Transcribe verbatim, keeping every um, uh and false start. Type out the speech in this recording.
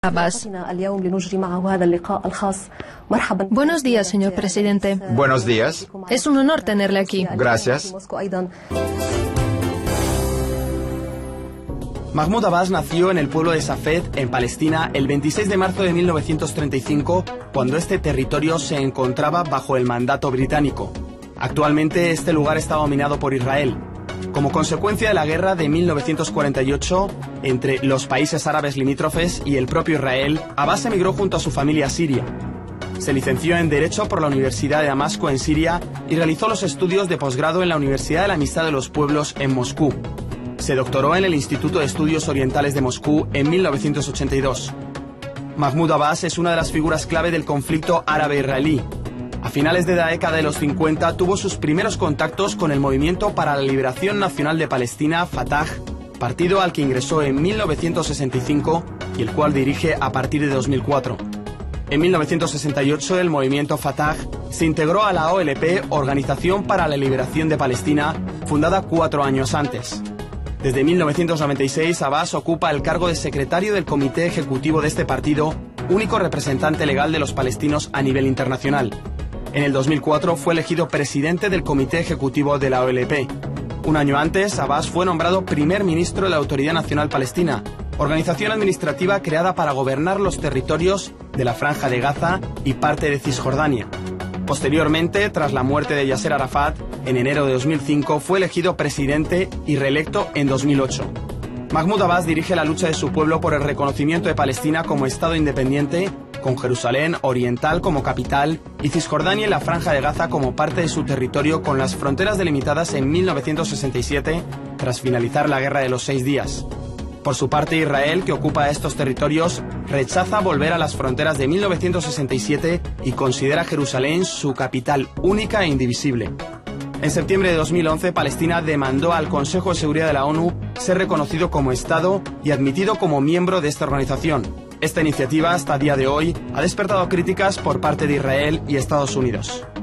Abbas. Buenos días, señor presidente. Buenos días. Es un honor tenerle aquí. Gracias. Mahmoud Abbas nació en el pueblo de Safed, en Palestina, el veintiséis de marzo de mil novecientos treinta y cinco, cuando este territorio se encontraba bajo el mandato británico. Actualmente este lugar está dominado por Israel. Como consecuencia de la guerra de mil novecientos cuarenta y ocho entre los países árabes limítrofes y el propio Israel, Abbas emigró junto a su familia a Siria. Se licenció en Derecho por la Universidad de Damasco en Siria y realizó los estudios de posgrado en la Universidad de la Amistad de los Pueblos en Moscú. Se doctoró en el Instituto de Estudios Orientales de Moscú en mil novecientos ochenta y dos. Mahmoud Abbas es una de las figuras clave del conflicto árabe-israelí. A finales de la década de los cincuenta tuvo sus primeros contactos con el Movimiento para la Liberación Nacional de Palestina, Fatah, partido al que ingresó en mil novecientos sesenta y cinco y el cual dirige a partir de dos mil cuatro. En mil novecientos sesenta y ocho el movimiento Fatah se integró a la O L P, Organización para la Liberación de Palestina, fundada cuatro años antes. Desde mil novecientos noventa y seis, Abbas ocupa el cargo de secretario del Comité Ejecutivo de este partido, único representante legal de los palestinos a nivel internacional. En el dos mil cuatro fue elegido presidente del Comité Ejecutivo de la O L P. Un año antes, Abbas fue nombrado primer ministro de la Autoridad Nacional Palestina, organización administrativa creada para gobernar los territorios de la Franja de Gaza y parte de Cisjordania. Posteriormente, tras la muerte de Yasser Arafat, en enero de dos mil cinco fue elegido presidente y reelecto en dos mil ocho. Mahmoud Abbas dirige la lucha de su pueblo por el reconocimiento de Palestina como Estado independiente, con Jerusalén Oriental como capital y Cisjordania y la Franja de Gaza como parte de su territorio, con las fronteras delimitadas en mil novecientos sesenta y siete, tras finalizar la Guerra de los Seis Días. Por su parte, Israel, que ocupa estos territorios, rechaza volver a las fronteras de mil novecientos sesenta y siete y considera Jerusalén su capital única e indivisible. En septiembre de dos mil once, Palestina demandó al Consejo de Seguridad de la ONU ser reconocido como Estado y admitido como miembro de esta organización. Esta iniciativa, hasta el día de hoy, ha despertado críticas por parte de Israel y Estados Unidos.